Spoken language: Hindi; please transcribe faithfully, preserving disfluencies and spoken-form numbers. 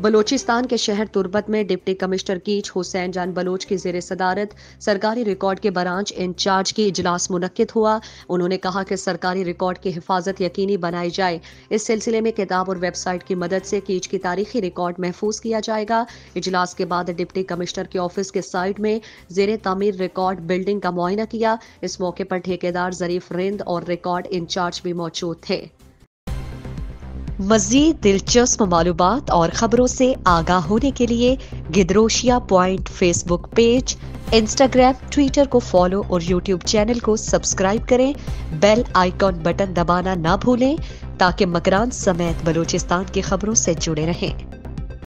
बलोचिस्तान के शहर तुर्बत में डिप्टी कमिश्नर कीच हुसैन जान बलोच की जेर सदारत सरकारी रिकॉर्ड के ब्रांच इंचार्ज की इजलास मुनक्किद हुआ। उन्होंने कहा कि सरकारी रिकॉर्ड की हिफाजत यकीनी बनाई जाए। इस सिलसिले में किताब और वेबसाइट की मदद से कीच की तारीखी रिकॉर्ड महफूज किया जाएगा। इजलास के बाद डिप्टी कमिश्नर के ऑफिस के साइड में जेर तामीर रिकॉर्ड बिल्डिंग का मुआयना किया। इस मौके पर ठेकेदार जरीफ रिंद और रिकॉर्ड इंचार्ज भी मौजूद थे। मज़ीद दिलचस्प मालूमात और खबरों से आगाह होने के लिए Gedrosia point Facebook page, Instagram, Twitter को फॉलो और यूट्यूब चैनल को सब्सक्राइब करें। बेल आइकॉन बटन दबाना ना भूलें ताकि मकरान समेत बलूचिस्तान की खबरों से जुड़े रहें।